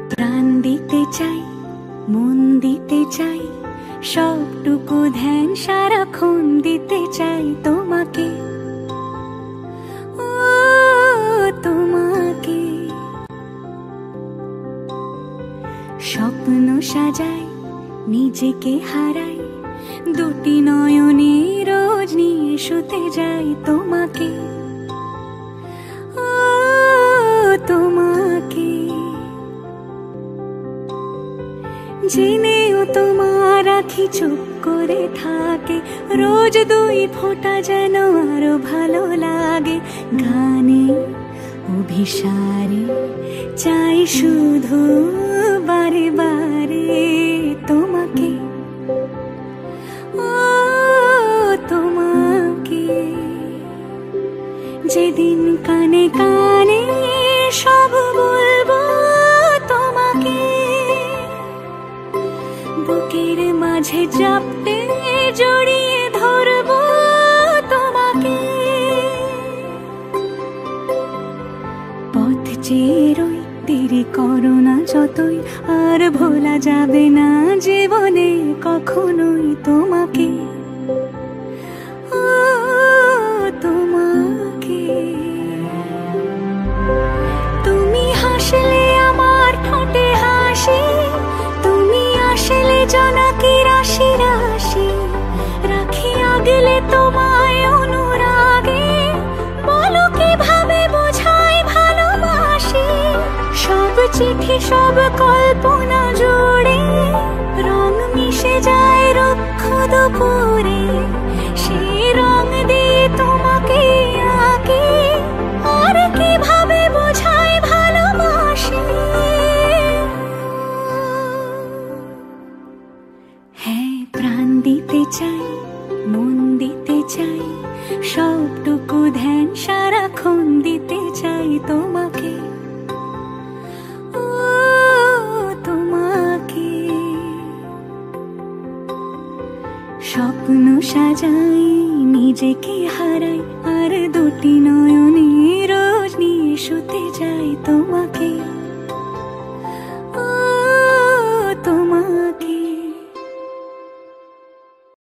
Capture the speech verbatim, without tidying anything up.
প্রাণ দিতে চাই, মন দিতে চাই, সবটুকু ধ্যান সারাক্ষণ দিতে চাই তোমাকে, ও তোমাকে। স্বপ্ন সাজাই, নিজেকে হারাই, দুটি নয়নে রোজ নিয়ে শুতে যাই তোমাকে, ও তোমাকে। জেনেও তোমার আখি চুপ করে থাকে, রোজ দুই ফোঁটা যেন আরো ভালো লাগে। গানে অভিসারে চাই শুধু বারে বারে তোমাকে, ও তোমাকে। যেদিন কানে কানে সব বলবো তোমাকে, বুকের মাঝে চাপতে জড়িয়ে ধরবো তোমাকে। পথ চেয়ে রই, দেরি করো না যতই, আর ভোলা যাবে না জীবনে কখনোই তোমাকে, ও তোমাকে। তুমি হাসলে আমার ঠোঁটে হাসি, তুমি আসলে জোনাকি রাশি রাশি, রাখি আগলে তোমায় অনুরাগে, বলো কিভাবে বোঝাই ভালোবাসি। সব চিঠি সব কল্পনা জুড়ে রং মিশে যায় রুক্ষ দুপুরে, সেই রং দিয়ে তোমাকে আঁকি, আর কিভাবে বোঝাই ভালোবাসি। হ্যাঁ, প্রাণ দিতে চাই, মন দিতে চাই, সবটুকু ধ্যান সারাক্ষণ দিতে চাই তোমাকে, ও তোমাকে। স্বপ্ন সাজাই, নিজেকে হারাই, আর দুটি নয়নে রোজ নিয়ে শুতে যাই তোমাকে।